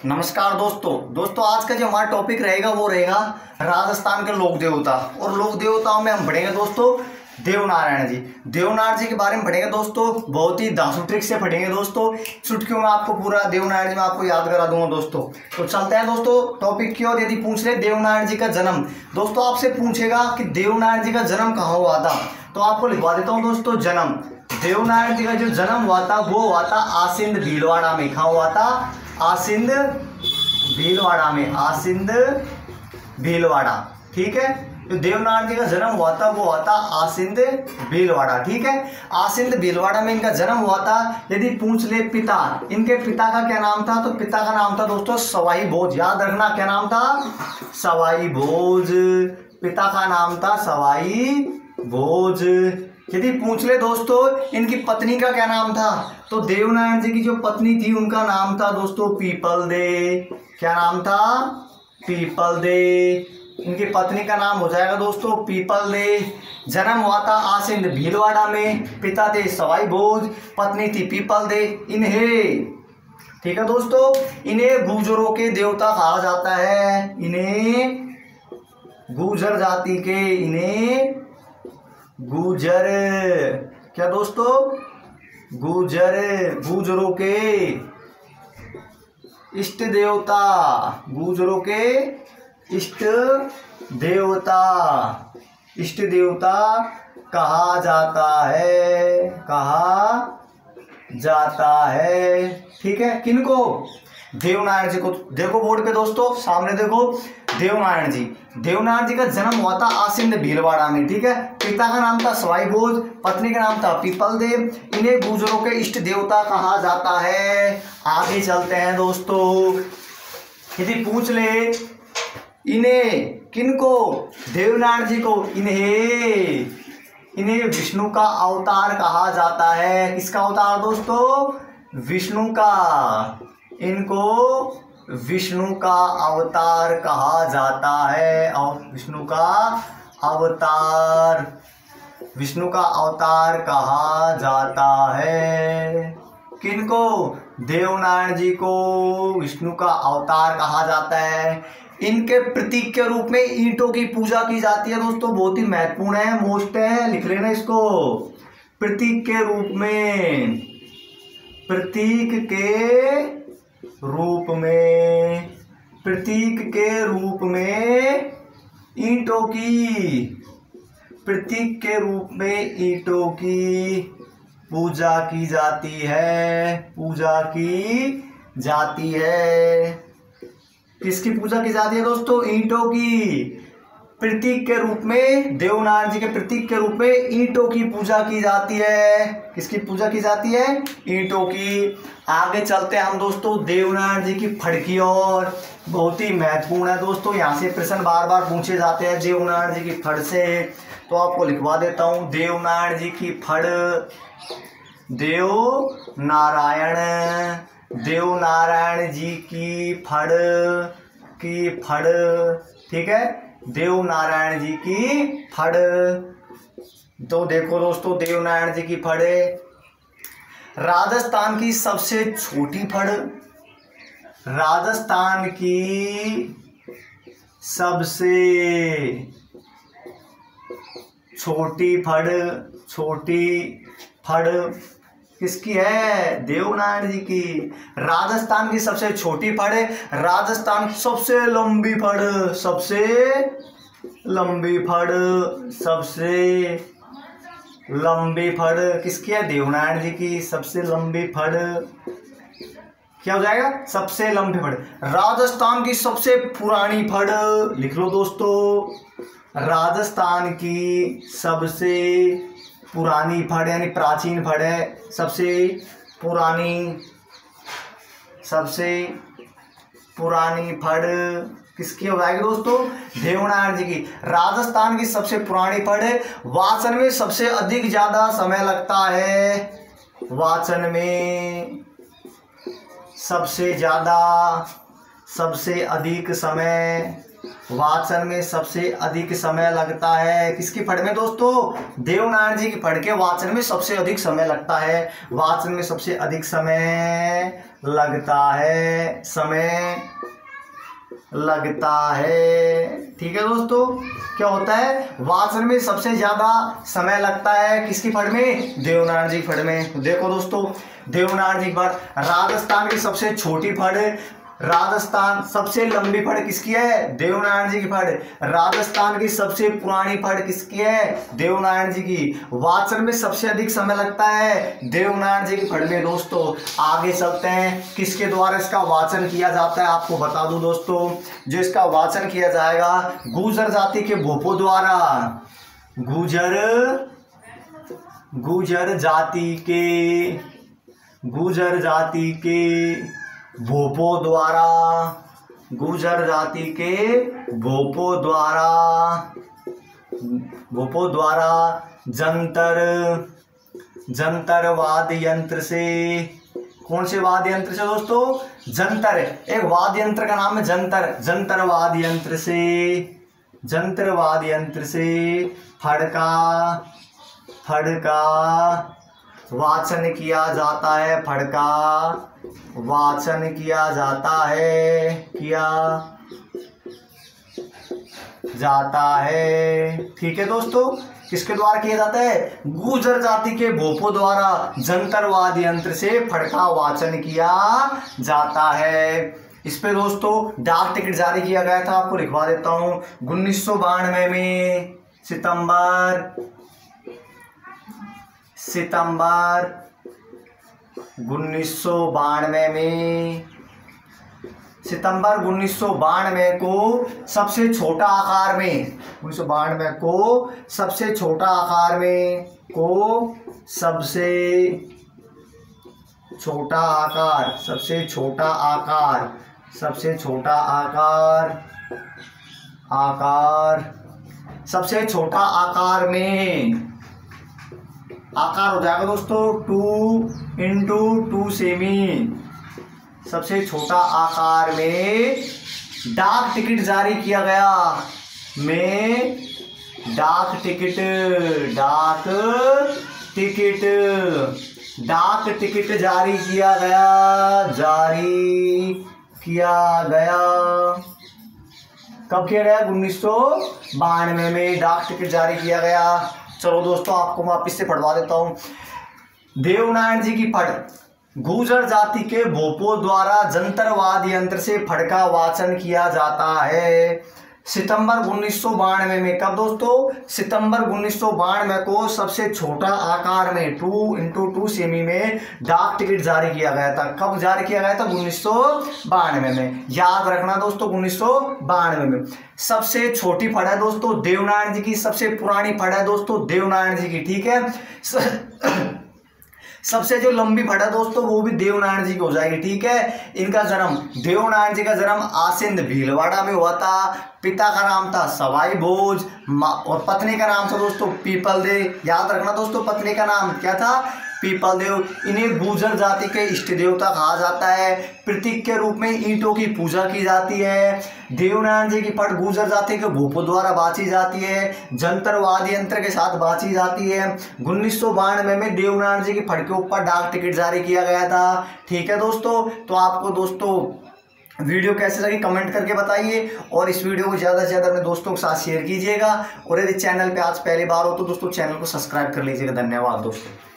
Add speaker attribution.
Speaker 1: नमस्कार दोस्तों आज का जो हमारा टॉपिक रहेगा वो रहेगा राजस्थान के लोक देवता। और लोक देवताओं में हम पढ़ेंगे दोस्तों देवनारायण जी। देवनारायण जी के बारे में पढ़ेंगे दोस्तों, बहुत ही धांसू ट्रिक से पढ़ेंगे दोस्तों। चुटकियों में आपको पूरा देवनारायण जी में आपको याद करा दूंगा दोस्तों। तो चलते हैं दोस्तों टॉपिक की ओर। यदि पूछ ले देवनारायण जी का जन्म, दोस्तों आपसे पूछेगा कि देवनारायण जी का जन्म कहाँ हुआ था, तो आपको लिखवा देता हूँ दोस्तों। जन्म देवनारायण जी का जो जन्म हुआ था वो हुआ था आसिंद भीलवाड़ा में। कहाँ हुआ था? आसिंद भीलवाड़ा में। आसिंद भीलवाड़ा, ठीक है। जो देवनारायण जी का जन्म हुआ था वो हुआ था आसिंद भीलवाड़ा, ठीक है। आसिंद भीलवाड़ा में इनका जन्म हुआ था। यदि पूछ ले पिता, इनके पिता का क्या नाम था, तो पिता का नाम था दोस्तों सवाई भोज। याद रखना क्या नाम था? सवाई भोज। पिता का नाम था सवाई भोज। यदि पूछ ले दोस्तों इनकी पत्नी का क्या नाम था, तो देवनारायण जी की जो पत्नी थी उनका नाम था दोस्तों पीपल दे। क्या नाम था? पीपल दे। इनकी पत्नी का नाम हो जाएगा दोस्तों पीपल दे। जन्म हुआ था आसिंद भीलवाड़ा में। पिता थे सवाई भोज, पत्नी थी पीपल दे। इन्हें, ठीक है दोस्तों, इन्हें गुर्जरों के देवता कहा जाता है। इन्हें गुर्जर जाति के, इन्हें गुर्जर, क्या दोस्तों? गुर्जर, गुर्जरों के इष्ट देवता, गुर्जरों के इष्ट देवता, इष्ट देवता कहा जाता है, कहा जाता है, ठीक है। किनको? देवनारायण जी को। देखो बोर्ड पे दोस्तों, सामने देखो देवनारायण जी। देवनारायण जी का जन्म हुआ था आसिंद भीलवाड़ा में, ठीक है। पिता का नाम था सवाई भोज, पत्नी का नाम था पीपल देव। इन्हें गुर्जरों के इष्ट देवता कहा जाता है। आगे चलते हैं दोस्तों। यदि पूछ ले इन्हें, किनको? देवनारायण जी को। इन्हें विष्णु का अवतार कहा जाता है। किसका अवतार दोस्तों? विष्णु का। इनको विष्णु का अवतार कहा जाता है। और विष्णु का अवतार, विष्णु का अवतार कहा जाता है। किनको? देवनारायण जी को विष्णु का अवतार कहा जाता है। इनके प्रतीक के रूप में ईंटों की पूजा की जाती है दोस्तों। बहुत ही महत्वपूर्ण है, मोस्ट है, लिख लेना इसको। प्रतीक के रूप में, प्रतीक के रूप में, प्रतीक के रूप में ईंटों की, प्रतीक के रूप में ईंटों की पूजा की जाती है, पूजा की जाती है। किसकी पूजा की जाती है दोस्तों? ईंटों की। प्रतीक के रूप में, देवनारायण जी के प्रतीक के रूप में ईंटों की पूजा की जाती है। किसकी पूजा की जाती है? ईंटों की। आगे चलते हैं हम दोस्तों देवनारायण जी की फड़ की ओर। बहुत ही महत्वपूर्ण है दोस्तों, यहाँ से प्रश्न बार बार पूछे जाते हैं देवनारायण जी की फड़ से। तो आपको लिखवा देता हूँ देवनारायण जी की फड़। देवनारायण, देवनारायण जी की फड़, की फड़, ठीक है। देवनारायण जी की फड़। तो देखो दोस्तों देवनारायण जी की फड़, राजस्थान की सबसे छोटी फड़, राजस्थान की सबसे छोटी फड़, छोटी फड़ किसकी है? देवनारायण जी की। राजस्थान की सबसे छोटी फड़ है, राजस्थान की सबसे लंबी फड़, सबसे लंबी फड़, सबसे लंबी फड़ किसकी है? देवनारायण जी की सबसे लंबी फड़। क्या हो जाएगा? सबसे लंबी फड़। राजस्थान की सबसे पुरानी फड़, लिख लो दोस्तों। राजस्थान की सबसे पुरानी फड़ यानी प्राचीन फड़ है, सबसे पुरानी, सबसे पुरानी फड़ किसकी हो जाएगी दोस्तों? देवनारायण जी की। राजस्थान की सबसे पुरानी फड़ है। वाचन में सबसे अधिक ज्यादा समय लगता है, वाचन में सबसे ज्यादा, सबसे अधिक समय वाचन में सबसे अधिक समय लगता है। किसकी फड़ में दोस्तों? देवनारायण जी की फड़ के वाचन में सबसे अधिक समय लगता है। वाचन में सबसे अधिक समय लगता है, समय लगता है। ठीक है दोस्तों, क्या होता है? वाचन में सबसे ज्यादा समय लगता है किसकी फड़ में? देवनारायण जी की फड़ में। देखो दोस्तों, देवनारायण जी की फड़, राजस्थान की सबसे छोटी फड़, राजस्थान सबसे लंबी फड़ किसकी है? देवनारायण जी की फड़। राजस्थान की सबसे पुरानी फड़ किसकी है? देवनारायण जी की। वाचन में सबसे अधिक समय लगता है देवनारायण जी की फड़ में। दोस्तों आगे चलते हैं, किसके द्वारा इसका वाचन किया जाता है आपको बता दूं दोस्तों। जो इसका वाचन किया जाएगा गुर्जर जाति के भोपों द्वारा, गुर्जर जाति के भोपों द्वारा, गुर्जर जाति के भोपों द्वारा जंतर वाद्य यंत्र से, कौन से वाद्य यंत्र से दोस्तों? जंतर, एक वाद्य यंत्र का नाम है जंतर, जंतर वाद्य यंत्र से फड़ का वाचन किया जाता है। फड़ का वाचन किया जाता है। ठीक है दोस्तों, किसके द्वारा किया जाता है? गुर्जर जाति के भोपों द्वारा जंतर वाद्य यंत्र से फड़ का वाचन किया जाता है। इस पे दोस्तों डाक टिकट जारी किया गया था, आपको लिखवा देता हूं। 1992 में सितंबर 1992 को सबसे छोटा आकार में, 1992 को सबसे छोटा आकार में, सबसे छोटा आकार में आकार हो जाएगा दोस्तों 2x2 सेमी। सबसे छोटा आकार में डाक टिकट जारी किया गया, डाक टिकट जारी किया गया। कब किया गया? 1992 में डाक टिकट जारी किया गया। चलो दोस्तों, आपको मैं वापिस से पढ़वा देता हूं। देवनारायण जी की फड़, गुर्जर जाति के भोपों द्वारा जंतर वाद्य यंत्र से फड़ का वाचन किया जाता है। सितंबर 1992 में, कब दोस्तों? सितंबर 1992 को सबसे छोटा आकार में 2x2 सेमी में डाक टिकट जारी किया गया था। कब जारी किया गया था? 1992 में। याद रखना दोस्तों, 1992 में। सबसे छोटी फड़ है दोस्तों देवनारायण जी की, सबसे पुरानी फड़ है दोस्तों देवनारायण जी की। ठीक है, सबसे जो लंबी फड़ है दोस्तों वो भी देवनारायण जी की हो जाएगी। ठीक है, इनका जन्म, देवनारायण जी का जन्म आसिंद भीलवाड़ा में हुआ था। पिता का नाम था सवाई भोज और पत्नी का नाम था दोस्तों पीपल देव। याद रखना दोस्तों, पत्नी का नाम क्या था? पीपल देव। इन्हें गुर्जर जाति के इष्ट देवता कहा जाता है। प्रतीक के रूप में ईंटों की पूजा की जाती है। देवनारायण जी की फड़ गुर्जर जाति के भोपों द्वारा बांची जाती है, जंतर वाद्य यंत्र के साथ बांची जाती है। 1992 में देवनारायण जी की फड़ के ऊपर डाक टिकट जारी किया गया था। ठीक है दोस्तों, तो आपको दोस्तों वीडियो कैसे लगी कमेंट करके बताइए, और इस वीडियो को ज़्यादा से ज़्यादा अपने दोस्तों के साथ शेयर कीजिएगा। और यदि चैनल पे आज पहली बार हो तो दोस्तों चैनल को सब्सक्राइब कर लीजिएगा। धन्यवाद दोस्तों।